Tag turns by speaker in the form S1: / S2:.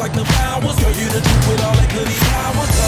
S1: like the flowers. Girl, you the truth with all that goody powers.